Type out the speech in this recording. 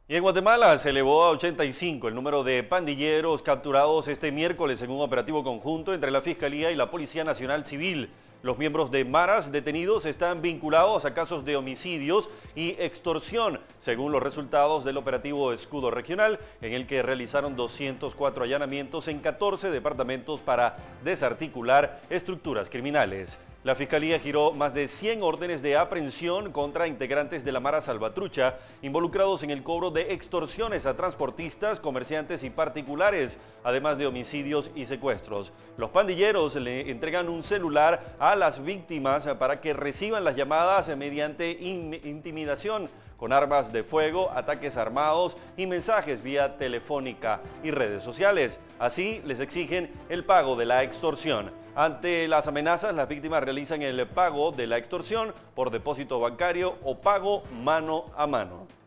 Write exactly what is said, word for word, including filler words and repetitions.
Y en Guatemala se elevó a ochenta y cinco el número de pandilleros capturados este miércoles en un operativo conjunto entre la Fiscalía y la Policía Nacional Civil. Los miembros de Maras detenidos están vinculados a casos de homicidios y extorsión, según los resultados del operativo Escudo Regional, en el que realizaron doscientos cuatro allanamientos en catorce departamentos para desarticular estructuras criminales. La Fiscalía giró más de cien órdenes de aprehensión contra integrantes de la Mara Salvatrucha involucrados en el cobro de extorsiones a transportistas, comerciantes y particulares, además de homicidios y secuestros. Los pandilleros le entregan un celular a las víctimas para que reciban las llamadas mediante in- intimidación con armas de fuego, ataques armados y mensajes vía telefónica y redes sociales. Así les exigen el pago de la extorsión. Ante las amenazas, las víctimas realizan el pago de la extorsión por depósito bancario o pago mano a mano.